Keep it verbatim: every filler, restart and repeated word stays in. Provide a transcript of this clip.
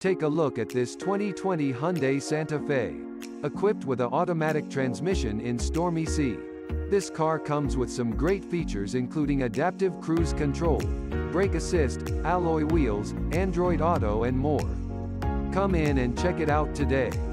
Take a look at this twenty twenty Hyundai Santa Fe. Equipped with an automatic transmission in stormy sea. This car comes with some great features including adaptive cruise control, brake assist, alloy wheels, Android Auto and more. Come in and check it out today.